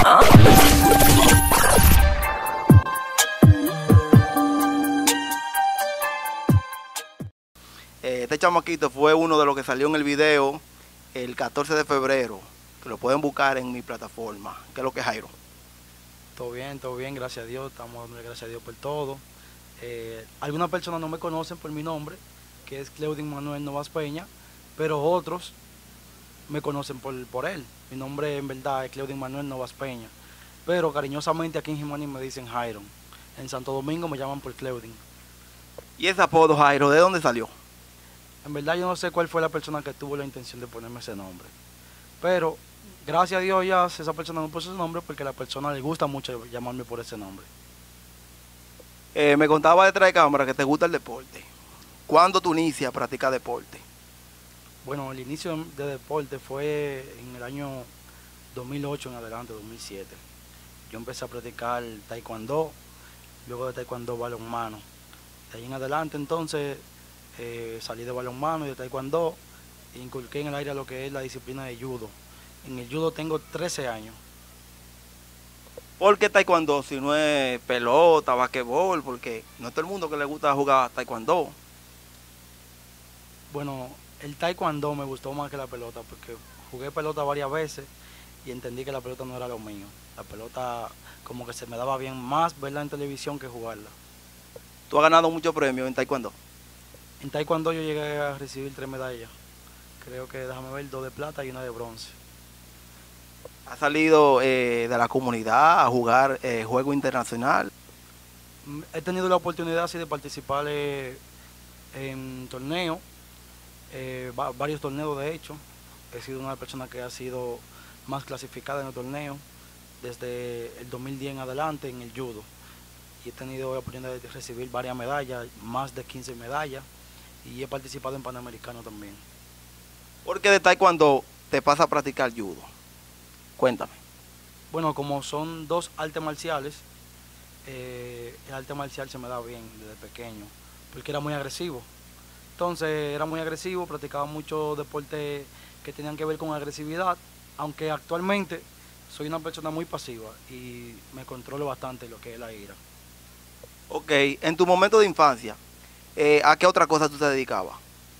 Este chamaquito fue uno de los que salió en el video el 14 de febrero, que lo pueden buscar en mi plataforma. ¿Qué es lo que es, Jairo? Todo bien, gracias a Dios, estamos dándole gracias a Dios por todo. Algunas personas no me conocen por mi nombre, que es Cleudin Manuel Novas Peña, pero otros me conocen por él. Mi nombre en verdad es Cleudin Manuel Novas Peña, pero cariñosamente aquí en Jimaní me dicen Jairo. En Santo Domingo me llaman por Cleudin. ¿Y ese apodo, Jairo, de dónde salió? En verdad yo no sé cuál fue la persona que tuvo la intención de ponerme ese nombre, pero gracias a Dios ya esa persona no puso ese nombre porque a la persona le gusta mucho llamarme por ese nombre. Me contaba detrás de cámara que te gusta el deporte. ¿Cuándo tú inicias a practicar deporte? Bueno, el inicio de deporte fue en el año 2008 en adelante, 2007. Yo empecé a practicar taekwondo, luego de taekwondo balonmano. De ahí en adelante entonces salí de balonmano y de taekwondo e inculqué en el aire lo que es la disciplina de judo. En el judo tengo 13 años. ¿Por qué taekwondo si no es pelota, basquetbol? Porque no es todo el mundo que le gusta jugar taekwondo. Bueno, el taekwondo me gustó más que la pelota porque jugué pelota varias veces y entendí que la pelota no era lo mío. La pelota como que se me daba bien más verla en televisión que jugarla. ¿Tú has ganado muchos premios en taekwondo? En taekwondo yo llegué a recibir 3 medallas. Creo que, déjame ver, 2 de plata y 1 de bronce. ¿Has salido de la comunidad a jugar juego internacional? He tenido la oportunidad así de participar en torneos, varios torneos de hecho. He sido una persona que ha sido más clasificada en el torneo desde el 2010 en adelante en el judo. Y he tenido la oportunidad de recibir varias medallas, más de 15 medallas, y he participado en Panamericano también. ¿Por qué de taekwondo te pasa a practicar judo? Cuéntame. Bueno, como son dos artes marciales, el arte marcial se me da bien desde pequeño, porque era muy agresivo. Entonces era muy agresivo, practicaba muchos deportes que tenían que ver con agresividad, aunque actualmente soy una persona muy pasiva y me controlo bastante lo que es la ira. Ok, en tu momento de infancia, ¿a qué otra cosa tú te dedicabas?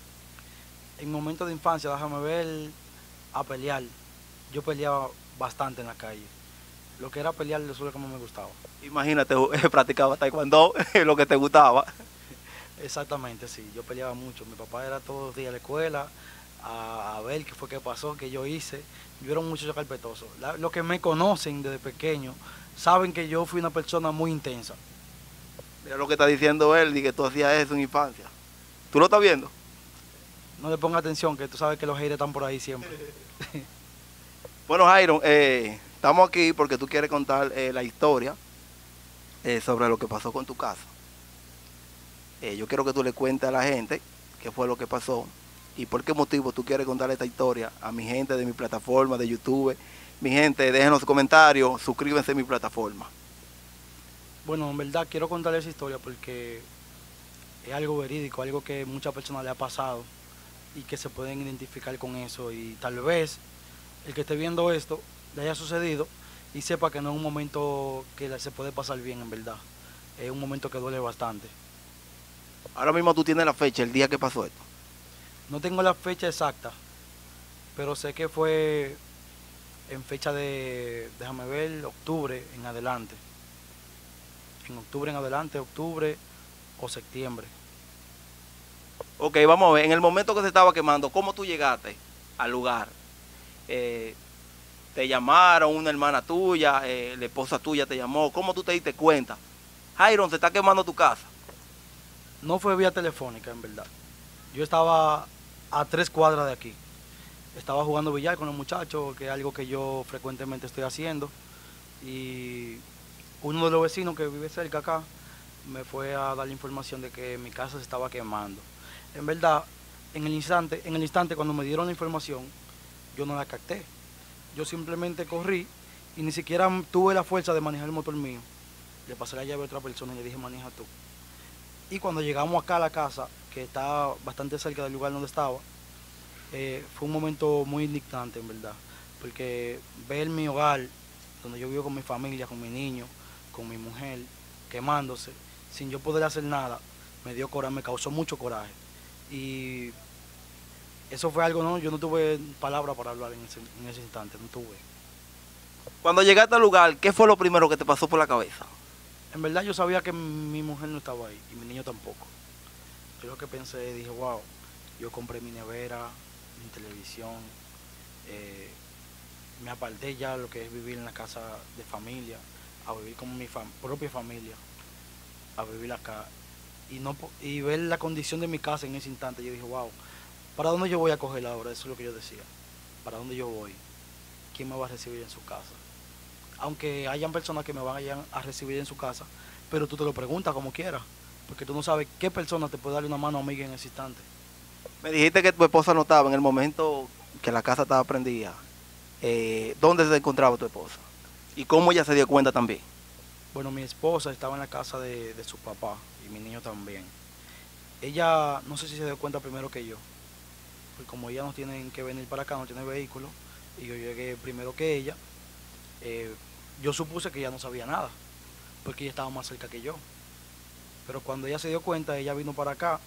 En momentos de infancia, déjame ver, a pelear. Yo peleaba bastante en la calle. Lo que era pelear, eso es lo que más me gustaba. Imagínate, practicabas taekwondo, lo que te gustaba. Exactamente, sí. Yo peleaba mucho. Mi papá era todos los días a la escuela a ver qué fue que pasó, qué yo hice. Yo era un muchacho carpetoso. Los que me conocen desde pequeño saben que yo fui una persona muy intensa. Mira lo que está diciendo él, y que tú hacías eso en infancia. ¿Tú lo estás viendo? No le ponga atención, que tú sabes que los haters están por ahí siempre. Bueno, Jairo, estamos aquí porque tú quieres contar la historia sobre lo que pasó con tu casa. Yo quiero que tú le cuentes a la gente qué fue lo que pasó y por qué motivo tú quieres contar esta historia a mi gente de mi plataforma de YouTube. Mi gente, dejen los comentarios, suscríbanse a mi plataforma. Bueno, en verdad quiero contar esa historia porque es algo verídico, algo que muchas personas le ha pasado y que se pueden identificar con eso, y tal vez el que esté viendo esto le haya sucedido y sepa que no es un momento que se puede pasar bien, en verdad. Es un momento que duele bastante. Ahora mismo tú tienes la fecha, el día que pasó esto. No tengo la fecha exacta, pero sé que fue en fecha de, déjame ver, octubre en adelante. En octubre en adelante, octubre o septiembre. Ok, vamos a ver, en el momento que se estaba quemando, ¿cómo tú llegaste al lugar? Te llamaron, una hermana tuya, la esposa tuya te llamó, ¿cómo tú te diste cuenta? Jairo, se está quemando tu casa. No fue vía telefónica, en verdad. Yo estaba a 3 cuadras de aquí. Estaba jugando billar con los muchachos, que es algo que yo frecuentemente estoy haciendo. Y uno de los vecinos que vive cerca acá me fue a dar la información de que mi casa se estaba quemando. En verdad, en el instante cuando me dieron la información, yo no la capté. Yo simplemente corrí y ni siquiera tuve la fuerza de manejar el motor mío. Le pasé la llave a otra persona y le dije, maneja tú. Y cuando llegamos acá a la casa, que está bastante cerca del lugar donde estaba, fue un momento muy indignante, en verdad. Porque ver mi hogar donde yo vivo con mi familia, con mi niño, con mi mujer, quemándose, sin yo poder hacer nada, me dio coraje, me causó mucho coraje. Y eso fue algo, no, yo no tuve palabra para hablar en ese instante, no tuve. Cuando llegaste al lugar, ¿qué fue lo primero que te pasó por la cabeza? En verdad yo sabía que mi mujer no estaba ahí y mi niño tampoco. Yo lo que pensé, dije, wow, yo compré mi nevera, mi televisión, eh, me aparté ya lo que es vivir en la casa de familia, a vivir con mi propia familia, a vivir acá y no y ver la condición de mi casa en ese instante. Yo dije, wow, ¿para dónde yo voy a coger ahora? Eso es lo que yo decía. ¿Para dónde yo voy? ¿Quién me va a recibir en su casa? Aunque hayan personas que me vayan a recibir en su casa, pero tú te lo preguntas como quieras, porque tú no sabes qué persona te puede darle una mano amiga en ese instante. Me dijiste que tu esposa no estaba en el momento que la casa estaba prendida. ¿Dónde se encontraba tu esposa? ¿Y cómo ella se dio cuenta también? Bueno, mi esposa estaba en la casa de su papá y mi niño también. Ella, no sé si se dio cuenta primero que yo, pues como ella no tiene que venir para acá, no tiene vehículo, y yo llegué primero que ella, eh, yo supuse que ella no sabía nada, porque ella estaba más cerca que yo. Pero cuando ella se dio cuenta, ella vino para acá,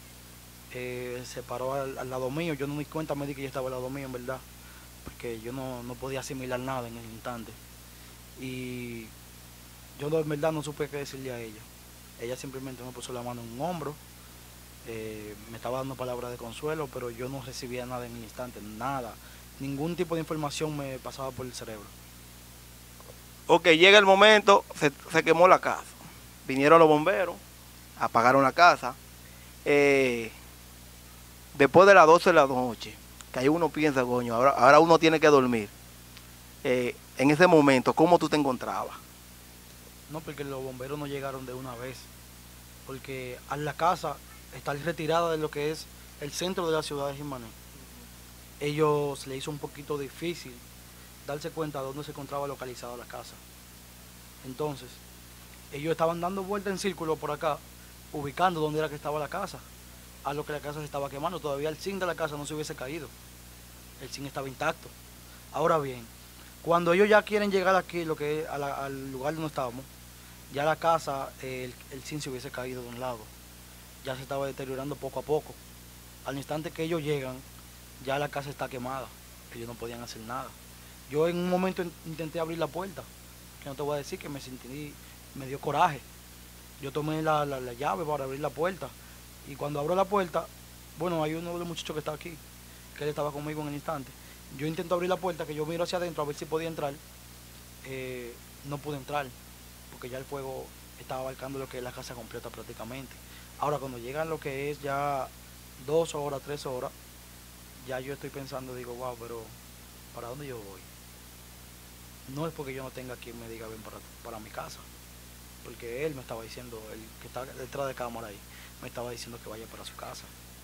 se paró al lado mío, yo no me di cuenta, me di que ella estaba al lado mío en verdad, porque yo no podía asimilar nada en el instante. Y yo en verdad no supe qué decirle a ella. Ella simplemente me puso la mano en un hombro, me estaba dando palabras de consuelo, pero yo no recibía nada en el instante, nada. Ningún tipo de información me pasaba por el cerebro. Ok, llega el momento, se quemó la casa. Vinieron los bomberos, apagaron la casa. Eh, Después de las 12 de la noche, que ahí uno piensa, coño, ahora uno tiene que dormir. En ese momento, ¿cómo tú te encontrabas? No, porque los bomberos no llegaron de una vez, porque a la casa está retirada de lo que es el centro de la ciudad de Jimaní. Ellos le hizo un poquito difícil darse cuenta de dónde se encontraba localizada la casa. Entonces, ellos estaban dando vueltas en círculo por acá, ubicando dónde era que estaba la casa, a lo que la casa se estaba quemando. Todavía el zinc de la casa no se hubiese caído, el zinc estaba intacto. Ahora bien, cuando ellos ya quieren llegar aquí, lo que es al lugar donde estábamos, ya la casa, el zinc se hubiese caído de un lado, ya se estaba deteriorando poco a poco. Al instante que ellos llegan, ya la casa está quemada, ellos no podían hacer nada. Yo en un momento intenté abrir la puerta, que no te voy a decir que me dio coraje. Yo tomé la llave para abrir la puerta, y cuando abro la puerta, bueno, hay uno de los muchachos que está aquí, que él estaba conmigo en el instante. Yo intento abrir la puerta, que yo miro hacia adentro a ver si podía entrar, no pude entrar, porque ya el fuego estaba abarcando lo que es la casa completa prácticamente. Ahora cuando llegan lo que es ya 2 horas, 3 horas, ya yo estoy pensando, digo, wow, pero ¿para dónde yo voy? No es porque yo no tenga quien me diga ven para mi casa, porque él me estaba diciendo, el que está detrás de cámara ahí, me estaba diciendo que vaya para su casa.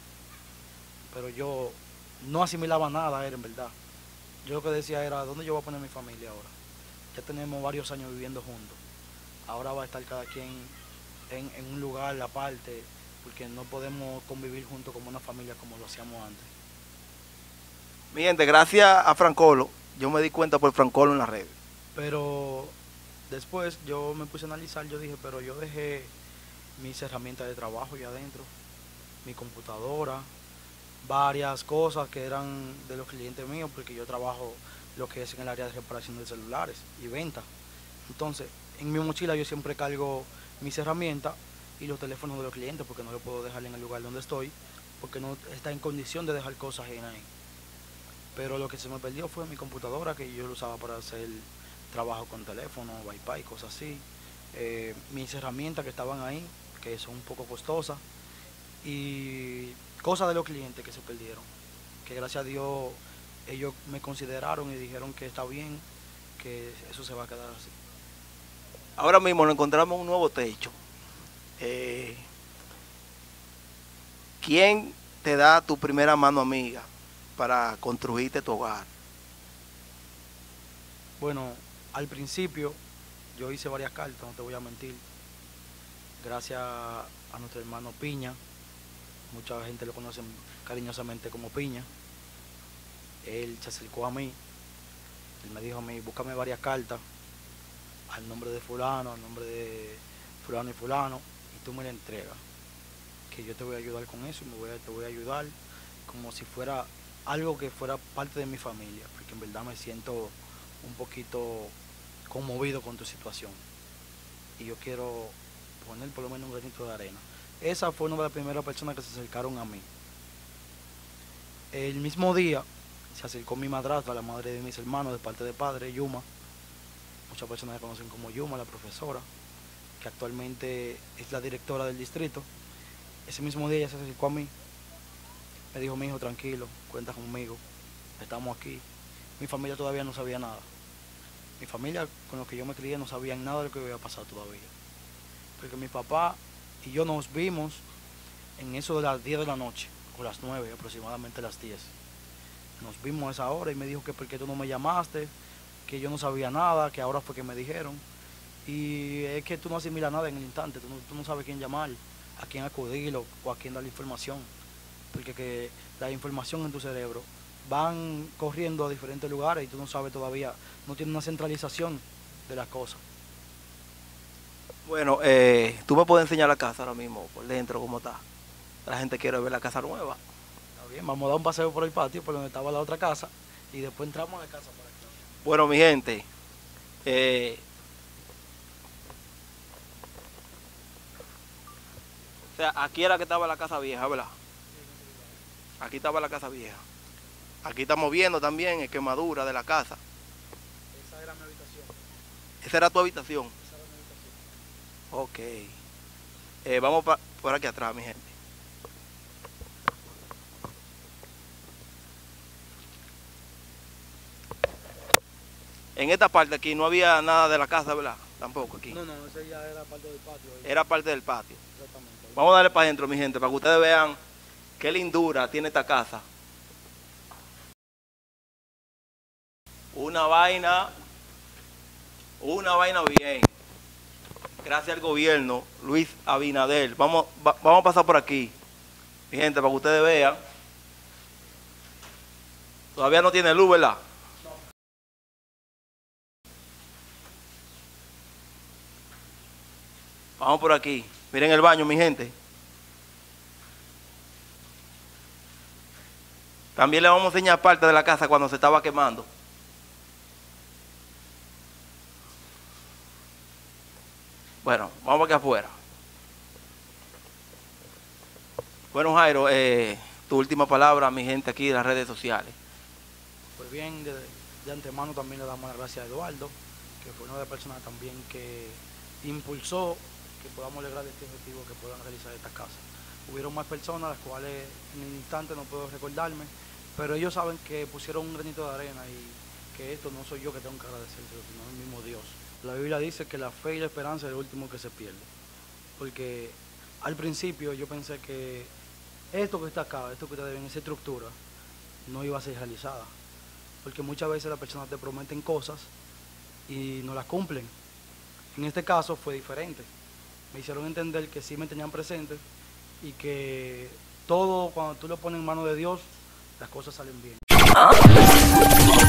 Pero yo no asimilaba nada a él en verdad. Yo lo que decía era, ¿dónde yo voy a poner mi familia ahora? Ya tenemos varios años viviendo juntos. Ahora va a estar cada quien en un lugar aparte, porque no podemos convivir juntos como una familia como lo hacíamos antes. Mi gente, gracias a Francolo, yo me di cuenta por Francolo en las redes. Pero después yo me puse a analizar, yo dije, pero yo dejé mis herramientas de trabajo ya adentro, mi computadora, varias cosas que eran de los clientes míos, porque yo trabajo lo que es en el área de reparación de celulares y venta. Entonces, en mi mochila yo siempre cargo mis herramientas y los teléfonos de los clientes, porque no los puedo dejar en el lugar donde estoy, porque no está en condición de dejar cosas en ahí. Pero lo que se me perdió fue mi computadora, que yo lo usaba para hacer trabajo con teléfono, wifi, cosas así. Mis herramientas que estaban ahí, que son un poco costosas, y cosas de los clientes que se perdieron, que gracias a Dios ellos me consideraron y dijeron que está bien, que eso se va a quedar así. Ahora mismo nos encontramos un nuevo techo. Eh, ¿Quién te da tu primera mano amiga para construirte tu hogar? Bueno, al principio yo hice varias cartas, no te voy a mentir, gracias a nuestro hermano Piña, mucha gente lo conoce cariñosamente como Piña. Él se acercó a mí, él me dijo a mí, búscame varias cartas al nombre de fulano, al nombre de fulano y fulano, y tú me la entregas. Que yo te voy a ayudar con eso y te voy a ayudar como si fuera algo que fuera parte de mi familia, porque en verdad me siento un poquito conmovido con tu situación. Y yo quiero poner por lo menos un granito de arena. Esa fue una de las primeras personas que se acercaron a mí. El mismo día se acercó mi madrastra, la madre de mis hermanos, de parte de padre, Yuma. Muchas personas la conocen como Yuma, la profesora, que actualmente es la directora del distrito. Ese mismo día ella se acercó a mí, me dijo: mi hijo, tranquilo, cuenta conmigo, estamos aquí. Mi familia todavía no sabía nada. Mi familia, con los que yo me crié, no sabían nada de lo que había pasado todavía. Porque mi papá y yo nos vimos en eso de las 10 de la noche, o las 9, aproximadamente las 10. Nos vimos a esa hora y me dijo que por qué tú no me llamaste, que yo no sabía nada, que ahora fue que me dijeron. Y es que tú no asimilas nada en el instante, tú no sabes quién llamar, a quién acudir o a quién dar la información. Porque que la información en tu cerebro van corriendo a diferentes lugares y tú no sabes todavía, no tienes una centralización de las cosas. Bueno, tú me puedes enseñar la casa ahora mismo, por dentro, cómo está. La gente quiere ver la casa nueva. Está bien, vamos a dar un paseo por el patio, por donde estaba la otra casa, y después entramos a la casa por aquí. Bueno, mi gente, o sea, aquí era que estaba la casa vieja, ¿verdad? Aquí estaba la casa vieja. Aquí estamos viendo también quemadura de la casa. Esa era mi habitación. ¿Esa era tu habitación? Esa era mi habitación. Ok. Vamos por aquí atrás, mi gente. En esta parte aquí no había nada de la casa, ¿verdad? Tampoco aquí. No, ese ya era parte del patio. Ahí. Era parte del patio. Exactamente. Vamos a darle para adentro, mi gente, para que ustedes vean qué lindura tiene esta casa. Una vaina bien. Gracias al gobierno, Luis Abinader. Vamos a pasar por aquí, mi gente, para que ustedes vean. Todavía no tiene luz, ¿verdad? Vamos por aquí. Miren el baño, mi gente. También le vamos a enseñar parte de la casa cuando se estaba quemando. Bueno, vamos aquí afuera. Bueno, Jairo, tu última palabra a mi gente aquí en las redes sociales. Pues bien, de antemano también le damos las gracias a Eduardo, que fue una de las personas también que impulsó que podamos lograr este objetivo, que puedan realizar esta casa. Hubieron más personas, las cuales en el instante no puedo recordarme, pero ellos saben que pusieron un granito de arena y que esto no soy yo que tengo que agradecer, sino el mismo Dios. La Biblia dice que la fe y la esperanza es el último que se pierde, porque al principio yo pensé que esto que está acá, esto que ustedes ven, esa estructura, no iba a ser realizada, porque muchas veces las personas te prometen cosas y no las cumplen. En este caso fue diferente. Me hicieron entender que sí me tenían presente y que todo, cuando tú lo pones en manos de Dios, las cosas salen bien.